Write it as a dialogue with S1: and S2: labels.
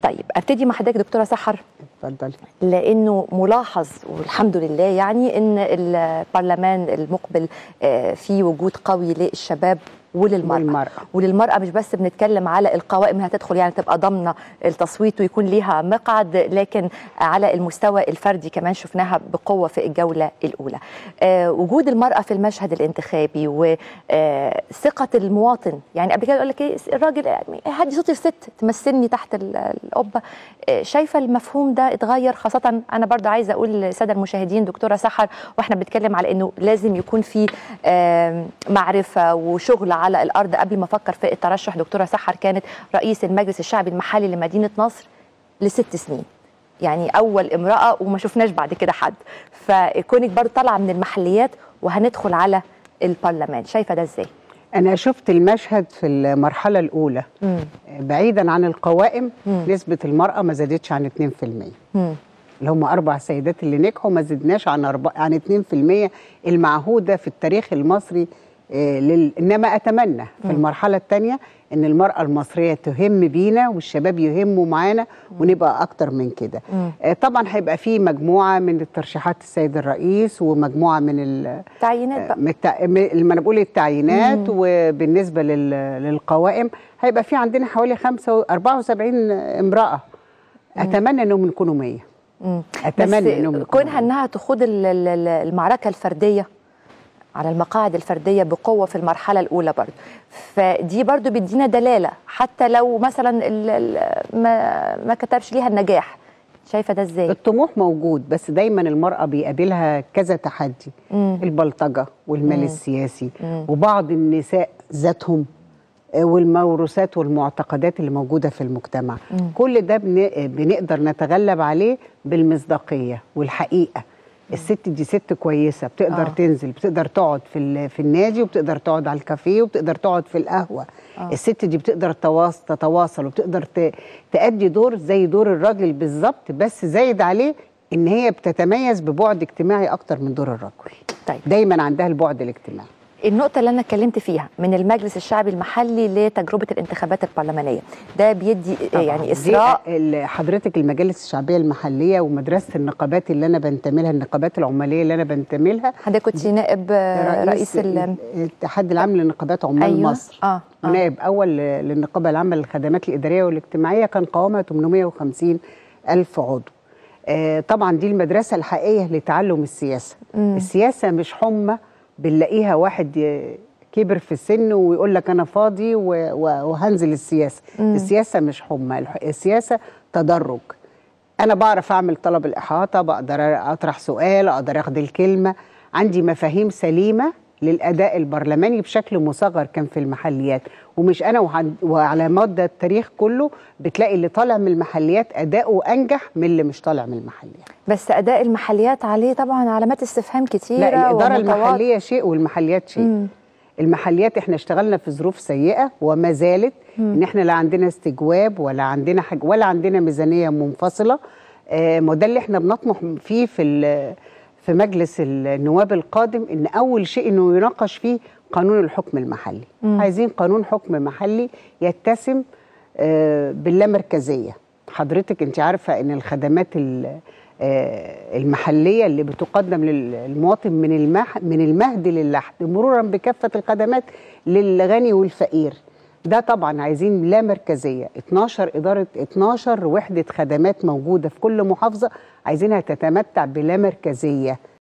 S1: طيب ابتدي مع حضرتك دكتوره سحر.
S2: اتفضلي.
S1: لانه ملاحظ والحمد لله يعني ان البرلمان المقبل في وجود قوي للشباب وللمرأة مش بس بنتكلم على القوائم انها تدخل يعني تبقى ضامنه التصويت ويكون ليها مقعد، لكن على المستوى الفردي كمان شفناها بقوه في الجوله الاولى. وجود المرأة في المشهد الانتخابي وثقه المواطن، يعني قبل كده يقول لك ايه الراجل هدي صوتي الست تمثلني تحت القبه. شايفه المفهوم ده اتغير؟ خاصه انا برضو عايزه اقول للساده المشاهدين دكتوره سحر، واحنا بنتكلم على انه لازم يكون في معرفه وشغل على الارض. قبل ما افكر في الترشح دكتوره سحر كانت رئيس المجلس الشعبي المحلي لمدينه نصر ل6 سنين، يعني اول امراه وما شفناش بعد كده حد. فكونك برضو طالعه من المحليات وهندخل على البرلمان، شايفه ده ازاي؟
S2: أنا شفت المشهد في المرحلة الأولى بعيدا عن القوائم. نسبة المرأة ما زادتش عن 2%. اللي هم 4 سيدات اللي نجحوا ما زدناش عن 2% المعهودة في التاريخ المصري. إنما أتمنى في المرحلة الثانية إن المرأة المصرية تهم بينا والشباب يهموا معانا ونبقى أكتر من كده. طبعا هيبقى في مجموعة من الترشيحات السيد الرئيس ومجموعة من
S1: التعيينات
S2: لما أنا بقول التعيينات. وبالنسبة للقوائم هيبقى في عندنا حوالي 74 امرأة. أتمنى إنهم يكونوا 100. أتمنى إنهم
S1: كونها إنها تخوض المعركة الفردية على المقاعد الفردية بقوة في المرحلة الأولى برضو، فدي برضو بيدينا دلالة حتى لو مثلا ما كتبش ليها النجاح. شايفة ده ازاي؟
S2: الطموح موجود، بس دايما المرأة بيقابلها كذا تحدي. البلطجة والمال السياسي وبعض النساء ذاتهم والموروثات والمعتقدات اللي موجودة في المجتمع. كل ده بنقدر نتغلب عليه بالمصداقية والحقيقة. الست دي ست كويسه، بتقدر تنزل، بتقدر تقعد في النادي، وبتقدر تقعد على الكافيه، وبتقدر تقعد في القهوه. الست دي بتقدر تتواصل وبتقدر تأدي دور زي دور الراجل بالظبط، بس زايد عليه ان هي بتتميز ببعد اجتماعي اكتر من دور الرجل.
S1: طيب.
S2: دايما عندها البعد الاجتماعي.
S1: النقطة اللي أنا اتكلمت فيها من المجلس الشعبي المحلي لتجربة الانتخابات البرلمانية، ده بيدي يعني إسراء.
S2: حضرتك المجالس الشعبية المحلية ومدرسة النقابات اللي أنا بنتمي لها، النقابات العمالية اللي أنا بنتمي لها.
S1: حضرتك كنت نائب رئيس
S2: الاتحاد العام لنقابات عمال مصر. ونائب أول للنقابة العامة للخدمات الإدارية والاجتماعية، كان قوامها 850 ألف عضو. طبعا دي المدرسة الحقيقية لتعلم السياسة. السياسة مش حمى بنلاقيها واحد كبر في السن ويقول لك أنا فاضي وهنزل السياسة. السياسة مش حمى، السياسة تدرج. أنا بعرف أعمل طلب الإحاطة، بقدر أطرح سؤال، أقدر أخد الكلمة، عندي مفاهيم سليمة للأداء البرلماني بشكل مصغر كان في المحليات. ومش أنا وعلى مدى التاريخ كله بتلاقي اللي طالع من المحليات أداؤه أنجح من اللي مش طالع من المحليات.
S1: بس أداء المحليات عليه طبعا علامات استفهام كتيرة.
S2: لا، الإدارة المحلية شيء والمحليات شيء. المحليات احنا اشتغلنا في ظروف سيئة وما زالت ان احنا لا عندنا استجواب ولا عندنا حاجة ولا عندنا ميزانية منفصلة. ما ده اللي احنا بنطمح فيه في مجلس النواب القادم، ان اول شيء انه يناقش فيه قانون الحكم المحلي. عايزين قانون حكم محلي يتسم باللامركزية. حضرتك انت عارفة ان الخدمات المحلية اللي بتقدم للمواطن من المهد للحد مرورا بكافة الخدمات للغني والفقير، ده طبعا عايزين لا مركزية. 12 وحدة خدمات موجودة في كل محافظة، عايزينها تتمتع بلا مركزية.